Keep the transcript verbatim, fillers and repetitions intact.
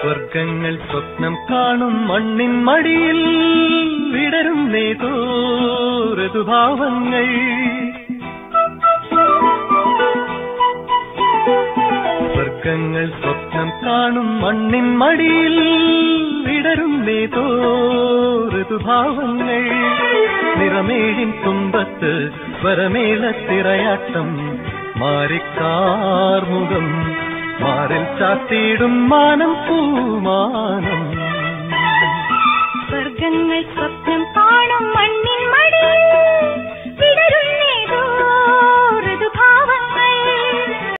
സ്വർഗങ്ങൾ സ്വപ്നം കാണും മണ്ണിൻ മടിയിൽ വിടരും നേതോ ഋതുഭാവങ്ങൾ. സ്വർഗങ്ങൾ സ്വപ്നം കാണും മണ്ണിൻ മടിയിൽ വിടരും നേതോ ഋതുഭാവങ്ങൾ. നിറമേഴിൻ തുമ്പത്ത് വരമേളത്തിറയാട്ടം മാറിക്കാർമുഖം മാറിൽ ചാത്തിയിടും മാനം പൂമാനം. സ്വർഗങ്ങൾ സ്വപ്നം